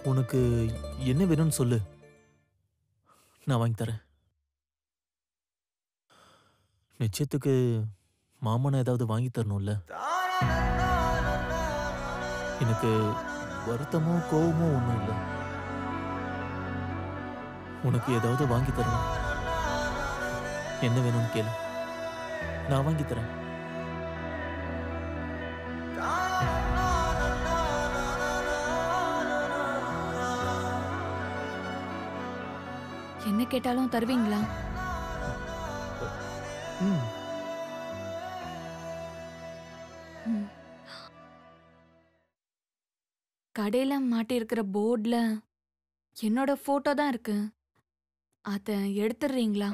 உனக்கு என்ன வேணும்னு சொல்லு, நான் வாங்கி தரேன். நிச்சயத்துக்கு மாமனை ஏதாவது வாங்கி தரணும்ல. எனக்கு வருத்தமோ கோவமோ ஒன்றும் இல்லை. உனக்கு ஏதாவது வாங்கி தரணும். என்ன வேணும்னு கேளு, நான் வாங்கி தரேன். என்ன கேட்டாலும் தருவீங்களா? ம். கடையில மாட்டியிருக்கிற போர்டுல என்னோட போட்டோ தான் இருக்கு. அத எடுத்துடுறீங்களா?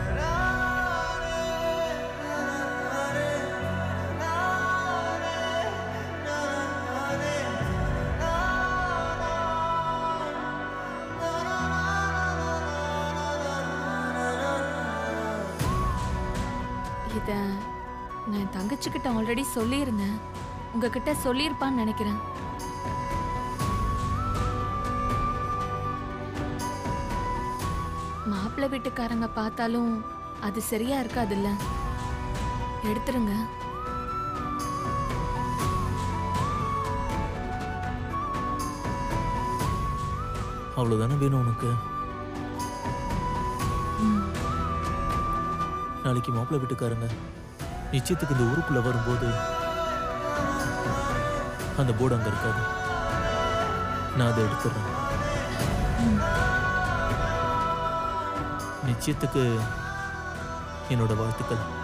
இத நான் தங்கச்சிக்கிட்ட ஆல்ரெடி சொல்லியிருந்தேன். உங்ககிட்ட சொல்லியிருப்பான்னு நினைக்கிறேன். மாப்பிள்ளை வீட்டுக்காரங்க பார்த்தாலும் அது சரியா இருக்காதுல்ல. எடுத்துருங்க. அவ்வளவுதானே வேணும் உனக்கு? நாளைக்கு மாப்பிள்ளை வீட்டுக்காரங்க நிச்சயத்துக்கு இந்த ஊருக்குள்ள வரும்போது அந்த போர்டு அங்க இருக்காது. நான் அதை எடுத்துடுறேன். நிச்சயத்துக்கு என்னோட வாழ்த்துக்கள்.